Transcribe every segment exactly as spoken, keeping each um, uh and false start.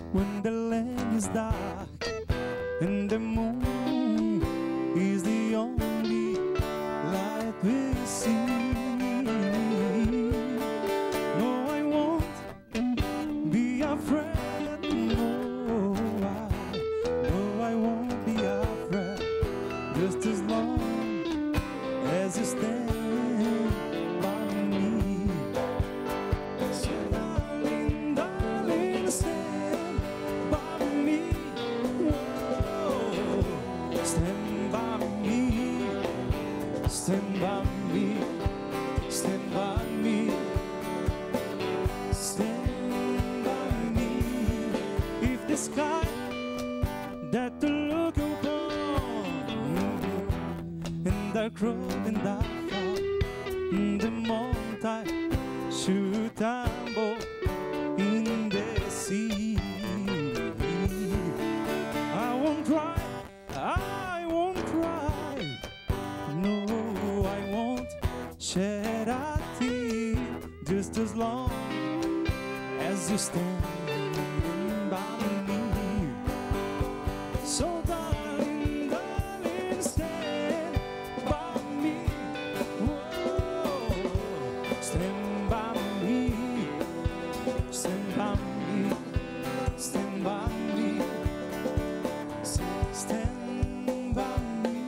when the land is dark and the moon is the only light we see. No, I won't be afraid. No, I, no, I won't be afraid. Just as long as you stand by me. So darling, darling, stand by me. Whoa. Stand by me. Stand by me. Stand by me. Stand by me. If the sky that you look upon and the crowd and the fall, the mountain should tumble in the sea. I won't cry, I won't cry. No, I won't shed a tear. Just as long as you stand by me. So darling, darling, stand by me. Whoa. Stand by me. Stand by me. Stand by me. Stand by me.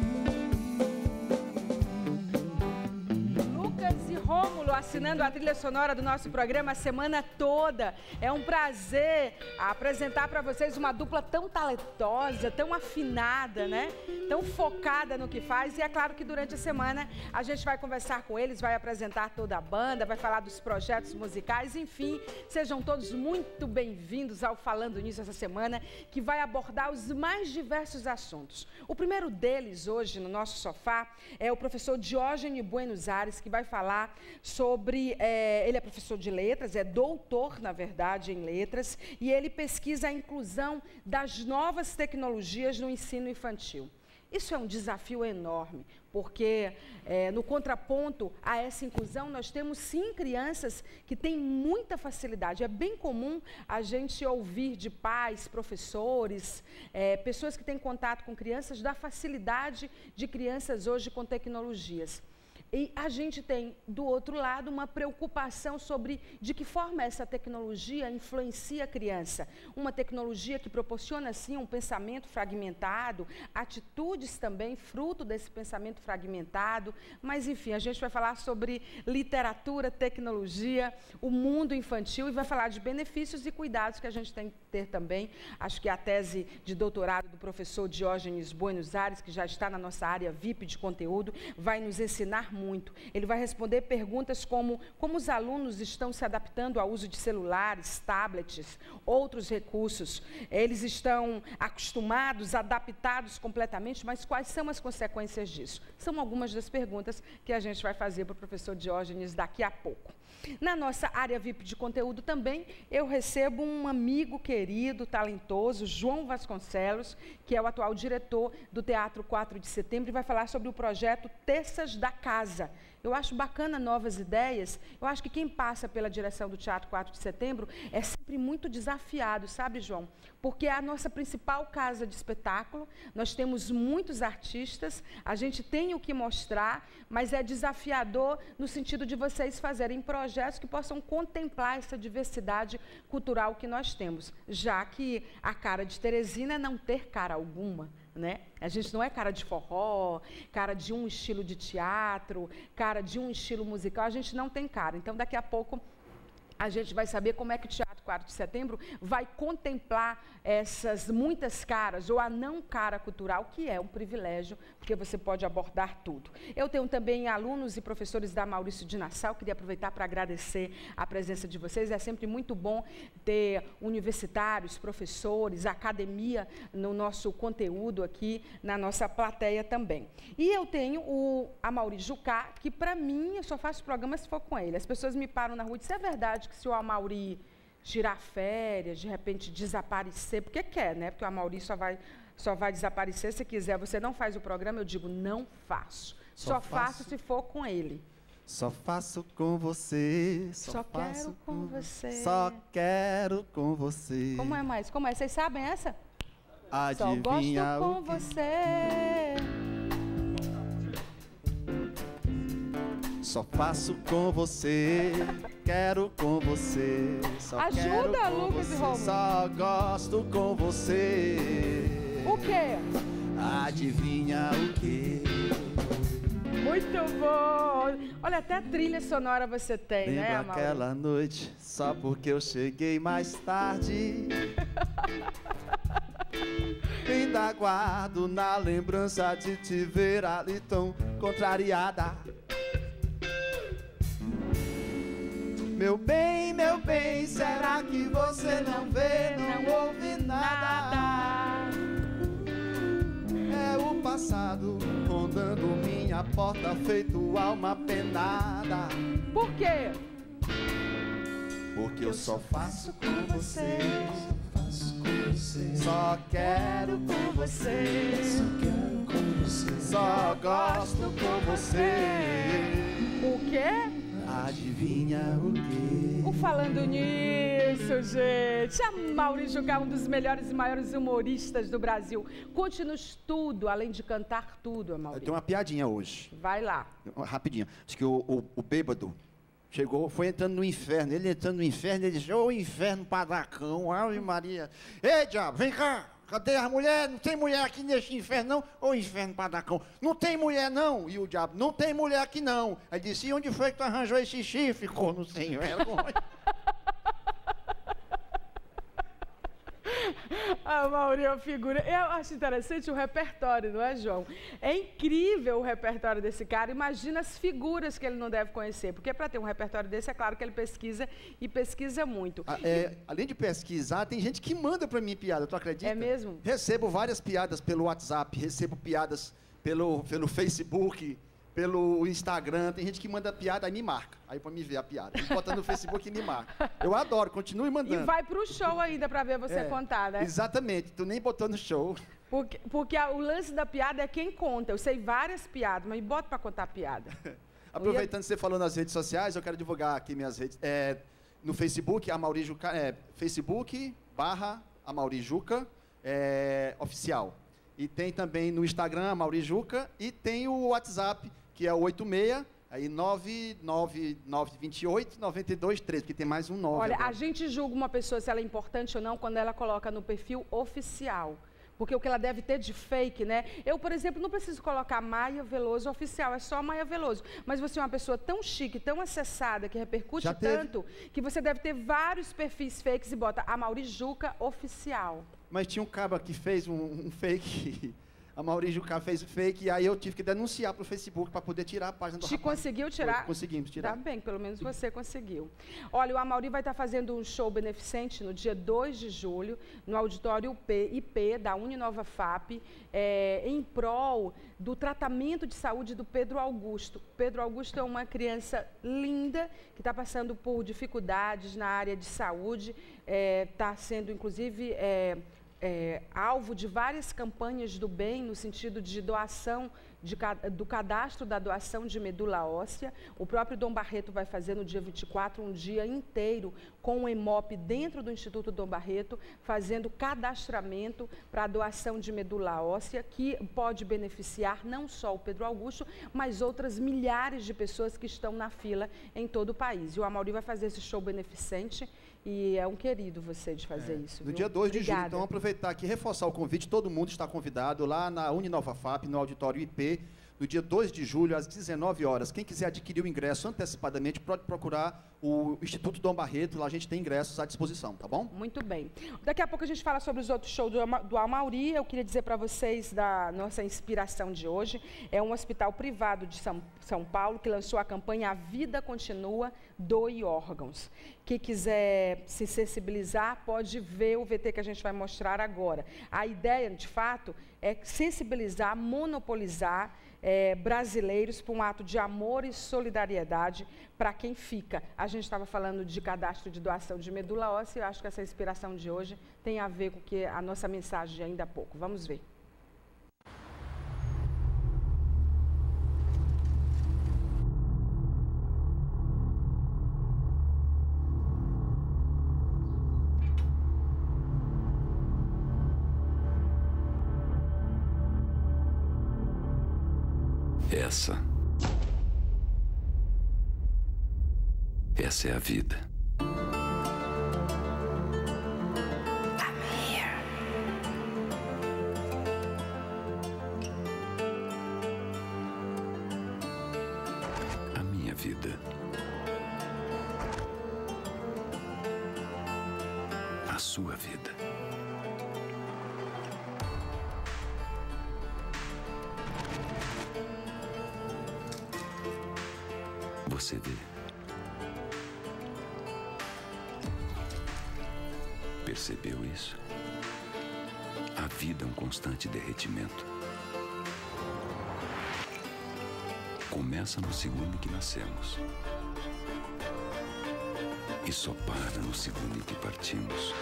Lucas e Rômulo assinando a trilha sonora do nosso programa a semana toda. É um prazer apresentar para vocês uma dupla tão talentosa, tão afinada, né? Tão focada no que faz. E é claro que durante a semana a gente vai conversar com eles, vai apresentar toda a banda, vai falar dos projetos musicais, enfim. Sejam todos muito bem-vindos ao Falando Nisso essa semana, que vai abordar os mais diversos assuntos. O primeiro deles hoje no nosso sofá é o professor Diógenes Buenos Aires, que vai falar sobre, é, ele é professor de letras, é doutor, na verdade, em letras, e ele pesquisa a inclusão das novas tecnologias no ensino infantil. Isso é um desafio enorme, porque é, no contraponto a essa inclusão, nós temos sim crianças que têm muita facilidade. É bem comum a gente ouvir de pais, professores, é, pessoas que têm contato com crianças, da facilidade de crianças hoje com tecnologias. E a gente tem, do outro lado, uma preocupação sobre de que forma essa tecnologia influencia a criança. Uma tecnologia que proporciona, assim, um pensamento fragmentado, atitudes também, fruto desse pensamento fragmentado. Mas, enfim, a gente vai falar sobre literatura, tecnologia, o mundo infantil e vai falar de benefícios e cuidados que a gente tem que ter também. Acho que a tese de doutorado do professor Diógenes Buenos Aires, que já está na nossa área V I P de conteúdo, vai nos ensinar muito. Muito. Ele vai responder perguntas como como os alunos estão se adaptando ao uso de celulares, tablets, outros recursos. Eles estão acostumados, adaptados completamente, mas quais são as consequências disso? São algumas das perguntas que a gente vai fazer para o professor Diógenes daqui a pouco. Na nossa área V I P de conteúdo também, eu recebo um amigo querido, talentoso, João Vasconcelos, que é o atual diretor do Teatro quatro de Setembro, e vai falar sobre o projeto Terças da Casa. Eu acho bacana novas ideias. Eu acho que quem passa pela direção do Teatro quatro de Setembro é sempre muito desafiado, sabe, João? Porque é a nossa principal casa de espetáculo, nós temos muitos artistas, a gente tem o que mostrar, mas é desafiador no sentido de vocês fazerem projetos que possam contemplar essa diversidade cultural que nós temos, já que a cara de Teresina é não ter cara alguma. Né? A gente não é cara de forró, cara de um estilo de teatro, cara de um estilo musical, a gente não tem cara. Então, daqui a pouco, a gente vai saber como é que o Teatro quatro de Setembro vai contemplar essas muitas caras, ou a não cara cultural, que é um privilégio, porque você pode abordar tudo. Eu tenho também alunos e professores da Maurício de Nassau, queria aproveitar para agradecer a presença de vocês. É sempre muito bom ter universitários, professores, academia no nosso conteúdo aqui, na nossa plateia também. E eu tenho o Amaury Jucá, que para mim, eu só faço programa se for com ele. As pessoas me param na rua e dizem, é verdade que se o Amaury tirar férias, de repente desaparecer, porque quer, né? Porque o Amaury só vai, só vai desaparecer se quiser. Você não faz o programa, eu digo, não faço. Só, só faço se for com ele. Só faço com você, só, Só faço quero com você. Só quero com você. Como é mais? Como é? Vocês sabem essa? Adivinha Só gosto com o que... você. Só faço com você, quero com você. Só Ajuda, quero com Lucas e você, Rômulo. só gosto com você. O quê? Adivinha o quê? Muito bom! Olha, até trilha sonora você tem, né, Lembra Amaury? aquela noite, só porque eu cheguei mais tarde. Ainda guardo na lembrança de te ver ali tão contrariada. Meu bem, meu bem, será que você não vê, não ouve nada? É o passado rondando minha porta, feito alma penada. Por quê? Porque eu só faço com você, só quero com você, só quero com você, só gosto com você. O quê? Adivinha o quê? O Falando Nisso, gente. Amaury Jucá, um dos melhores e maiores humoristas do Brasil. Conte-nos tudo, além de cantar tudo, Amaury. Tem uma piadinha hoje, Vai lá. rapidinho. Diz que o, o, o bêbado chegou, foi entrando no inferno. Ele entrando no inferno, ele disse: ô inferno padacão, Ave Maria. Ei, diabo, vem cá. Cadê a mulher? Não tem mulher aqui neste inferno, não? Ô inferno padacão, não tem mulher, não? E o diabo: não tem mulher aqui, não. Aí disse: e onde foi que tu arranjou esse chifre? Corno sem vergonha. A Amaury é uma figura. Eu acho interessante o repertório, não é, João? É incrível o repertório desse cara. Imagina as figuras que ele não deve conhecer. Porque para ter um repertório desse, é claro que ele pesquisa e pesquisa muito. Ah, é, além de pesquisar, tem gente que manda pra mim piada, tu acredita? É mesmo? Recebo várias piadas pelo WhatsApp, recebo piadas pelo, pelo Facebook, pelo Instagram. Tem gente que manda piada, aí me marca. Aí pra me ver a piada. Me bota no Facebook e me marca. Eu adoro, continue mandando. E vai pro show ainda para ver você É, contar, né? Exatamente, tu nem botou no show. Porque, porque a- o lance da piada é quem conta. Eu sei várias piadas, mas bota para contar piada. Aproveitando que você falou nas redes sociais, eu quero divulgar aqui minhas redes. É, no Facebook, Amaury Jucá, é, Facebook barra Amaury Jucá, é, oficial. E tem também no Instagram, Amaury Jucá, e tem o WhatsApp, que é o oito seis, aí nove nove nove dois oito nove dois três, porque tem mais um nove. Olha, agora. a gente julga uma pessoa se ela é importante ou não quando ela coloca no perfil oficial. Porque o que ela deve ter de fake, né? Eu, por exemplo, não preciso colocar Maia Veloso oficial, é só Maia Veloso. Mas você é uma pessoa tão chique, tão acessada, que repercute Já teve. tanto, que você deve ter vários perfis fakes e bota Amaury Jucá oficial. Mas tinha um cara que fez um, um fake, Amaury Jucá fez fake, e aí eu tive que denunciar pro Facebook para poder tirar a página do Te rapaz. conseguiu tirar? Foi, conseguimos tirar. Tá bem, pelo menos você conseguiu. Olha, o Amaury vai estar fazendo um show beneficente no dia dois de julho, no auditório P- I P da Uninova FAP, é, em prol do tratamento de saúde do Pedro Augusto. Pedro Augusto é uma criança linda que está passando por dificuldades na área de saúde, está sendo, inclusive, é, É, alvo de várias campanhas do bem, no sentido de doação, de, ca- do cadastro da doação de medula óssea. O próprio Dom Barreto vai fazer no dia vinte e quatro um dia inteiro com o EMOP dentro do Instituto Dom Barreto, fazendo cadastramento para a doação de medula óssea, que pode beneficiar não só o Pedro Augusto, mas outras milhares de pessoas que estão na fila em todo o país. E o Amaury vai fazer esse show beneficente. E é um querido você de fazer isso. No viu? dia dois de julho, Obrigada. então aproveitar aqui e reforçar o convite, todo mundo está convidado lá na Uninova FAP, no auditório I P, no dia dois de julho, às dezenove horas. Quem quiser adquirir o ingresso antecipadamente, pode procurar o Instituto Dom Barreto, lá a gente tem ingressos à disposição, tá bom? Muito bem. Daqui a pouco a gente fala sobre os outros shows do, Ama- do Amaury. Eu queria dizer para vocês da nossa inspiração de hoje. É um hospital privado de São, São Paulo que lançou a campanha A Vida Continua, Doe Órgãos. Quem quiser se sensibilizar, pode ver o V T que a gente vai mostrar agora. A ideia, de fato, é sensibilizar, monopolizar é, brasileiros para um ato de amor e solidariedade para quem fica. A gente estava falando de cadastro de doação de medula óssea, eu acho que essa inspiração de hoje tem a ver com que a nossa mensagem de ainda há pouco. Vamos ver. Essa. Essa é a vida. A minha vida. A sua vida. Você vê? Percebeu isso? A vida é um constante derretimento. Começa no segundo em que nascemos. E só para no segundo em que partimos.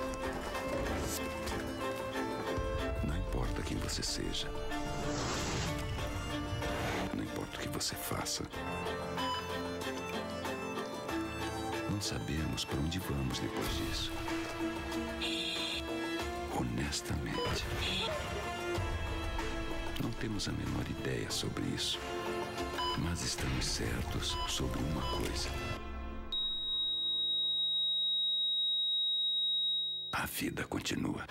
Não importa quem você seja. Não importa o que você faça. Não sabemos para onde vamos depois disso. Honestamente, não temos a menor ideia sobre isso. Mas estamos certos sobre uma coisa. A vida continua.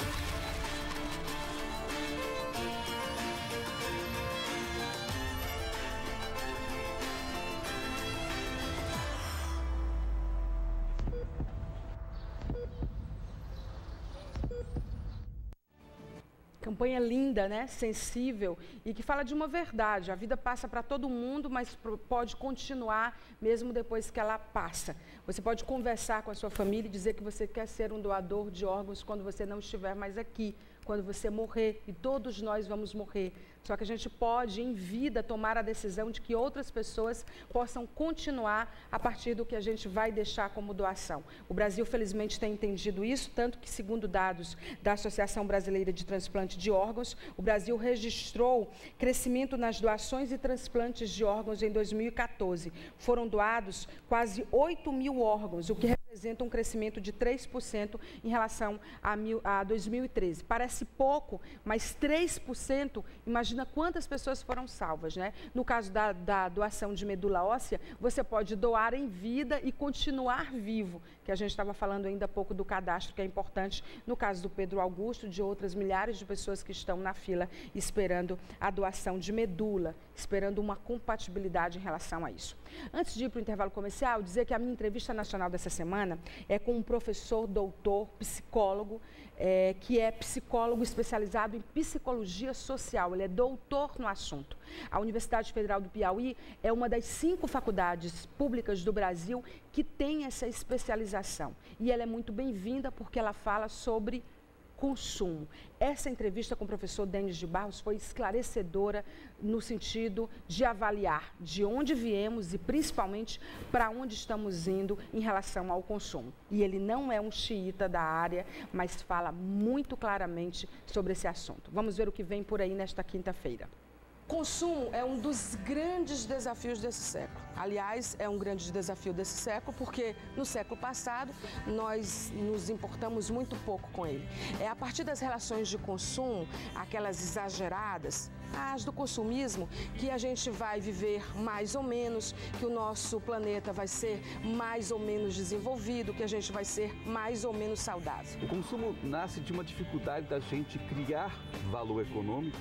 Campanha linda, né? Sensível e que fala de uma verdade. A vida passa para todo mundo, mas pode continuar mesmo depois que ela passa. Você pode conversar com a sua família e dizer que você quer ser um doador de órgãos quando você não estiver mais aqui, quando você morrer, e todos nós vamos morrer. Só que a gente pode, em vida, tomar a decisão de que outras pessoas possam continuar a partir do que a gente vai deixar como doação. O Brasil, felizmente, tem entendido isso, tanto que, segundo dados da Associação Brasileira de Transplante de Órgãos, o Brasil registrou crescimento nas doações e transplantes de órgãos em dois mil e quatorze. Foram doados quase oito mil órgãos, o que representa um crescimento de três por cento em relação a, mil, a dois mil e treze. Parece pouco, mas três por cento, imagina quantas pessoas foram salvas, né? No caso da, da doação de medula óssea, você pode doar em vida e continuar vivo, que a gente estava falando ainda há pouco do cadastro, que é importante, no caso do Pedro Augusto, de outras milhares de pessoas que estão na fila esperando a doação de medula, esperando uma compatibilidade em relação a isso. Antes de ir para o intervalo comercial, dizer que a minha entrevista nacional dessa semana é com um professor, doutor, psicólogo, é, que é psicólogo especializado em psicologia social. Ele é doutor no assunto. A Universidade Federal do Piauí é uma das cinco faculdades públicas do Brasil que tem essa especialização. E ela é muito bem-vinda porque ela fala sobre consumo. Essa entrevista com o professor Denis de Barros foi esclarecedora no sentido de avaliar de onde viemos e principalmente para onde estamos indo em relação ao consumo. E ele não é um xiita da área, mas fala muito claramente sobre esse assunto. Vamos ver o que vem por aí nesta quinta-feira. Consumo é um dos grandes desafios desse século. Aliás, é um grande desafio desse século porque no século passado nós nos importamos muito pouco com ele. É a partir das relações de consumo, aquelas exageradas, as do consumismo, que a gente vai viver mais ou menos, que o nosso planeta vai ser mais ou menos desenvolvido, que a gente vai ser mais ou menos saudável. O consumo nasce de uma dificuldade da gente criar valor econômico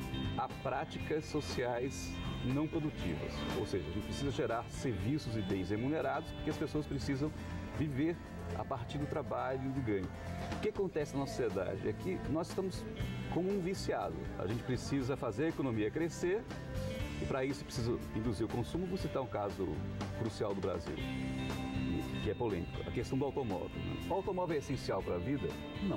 a práticas sociais não produtivas. Ou seja, a gente precisa gerar serviços e bens remunerados porque as pessoas precisam viver a partir do trabalho e do ganho. O que acontece na nossa sociedade é que nós estamos como um viciado. A gente precisa fazer a economia crescer e para isso precisa induzir o consumo. Vou citar um caso crucial do Brasil, que é polêmico, a questão do automóvel. O automóvel é essencial para a vida? Não.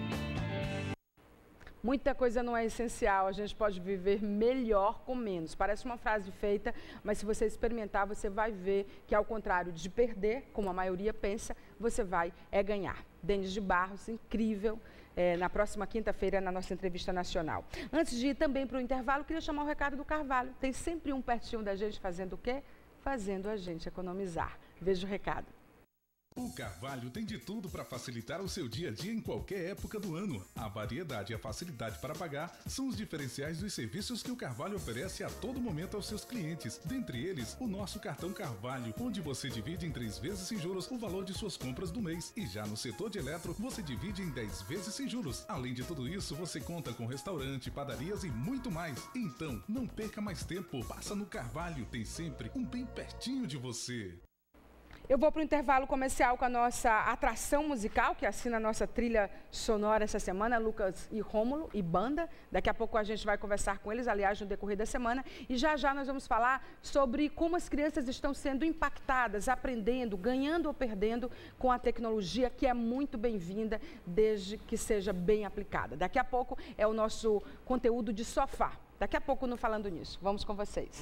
Muita coisa não é essencial, a gente pode viver melhor com menos. Parece uma frase feita, mas se você experimentar, você vai ver que ao contrário de perder, como a maioria pensa, você vai é ganhar. Denis de Barros, incrível, é, na próxima quinta-feira na nossa entrevista nacional. Antes de ir também para o intervalo, queria chamar o recado do Carvalho. Tem sempre um pertinho da gente fazendo o quê? Fazendo a gente economizar. Veja o recado. O Carvalho tem de tudo para facilitar o seu dia a dia em qualquer época do ano. A variedade e a facilidade para pagar são os diferenciais dos serviços que o Carvalho oferece a todo momento aos seus clientes. Dentre eles, o nosso cartão Carvalho, onde você divide em três vezes sem juros o valor de suas compras do mês. E já no setor de eletro, você divide em dez vezes sem juros. Além de tudo isso, você conta com restaurante, padarias e muito mais. Então, não perca mais tempo. Passa no Carvalho, tem sempre um bem pertinho de você. Eu vou para o intervalo comercial com a nossa atração musical, que assina a nossa trilha sonora essa semana, Lucas e Rômulo e banda. Daqui a pouco a gente vai conversar com eles, aliás, no decorrer da semana. E já já nós vamos falar sobre como as crianças estão sendo impactadas, aprendendo, ganhando ou perdendo com a tecnologia, que é muito bem-vinda, desde que seja bem aplicada. Daqui a pouco é o nosso conteúdo de sofá. Daqui a pouco no Falando Nisso. Vamos com vocês.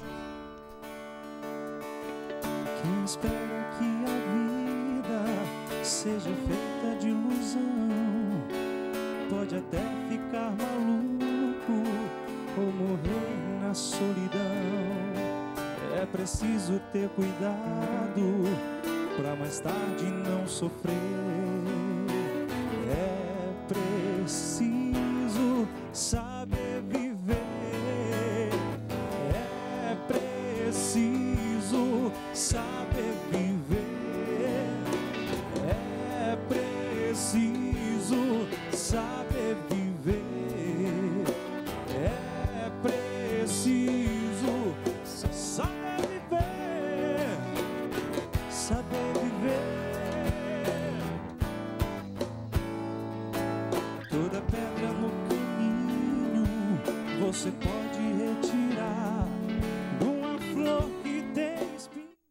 Quem espera que a vida seja feita de ilusão pode até ficar maluco ou morrer na solidão. É preciso ter cuidado pra mais tarde não sofrer. É preciso saber viver. É preciso saber viver. É preciso saber viver. É preciso saber viver. Saber viver. Toda pedra no caminho você pode